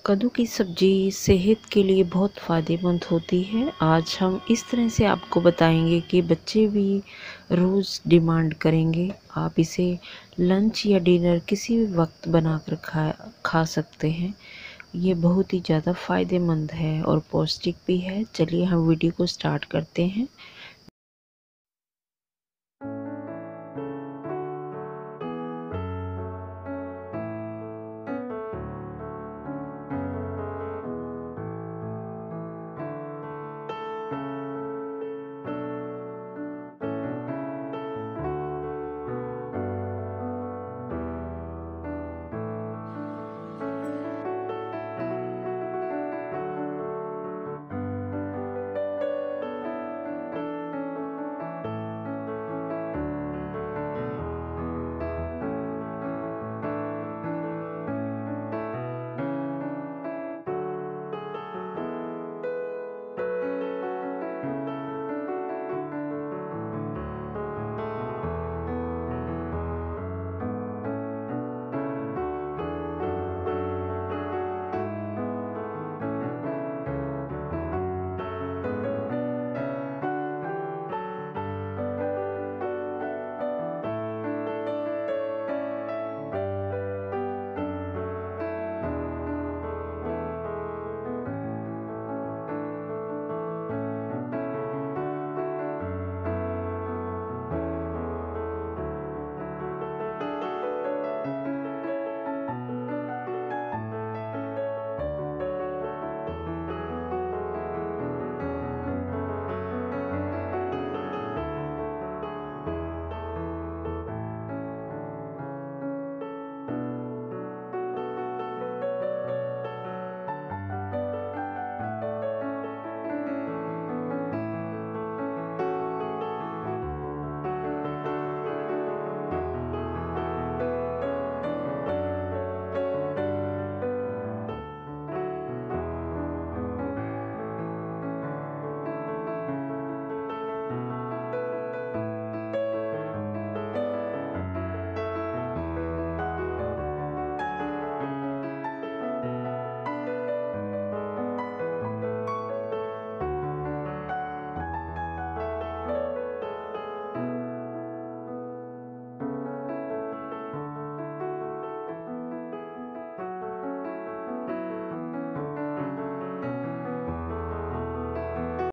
कद्दू की सब्ज़ी सेहत के लिए बहुत फ़ायदेमंद होती है। आज हम इस तरह से आपको बताएंगे कि बच्चे भी रोज़ डिमांड करेंगे। आप इसे लंच या डिनर किसी भी वक्त बनाकर खा सकते हैं। ये बहुत ही ज़्यादा फ़ायदेमंद है और पौष्टिक भी है। चलिए हम वीडियो को स्टार्ट करते हैं।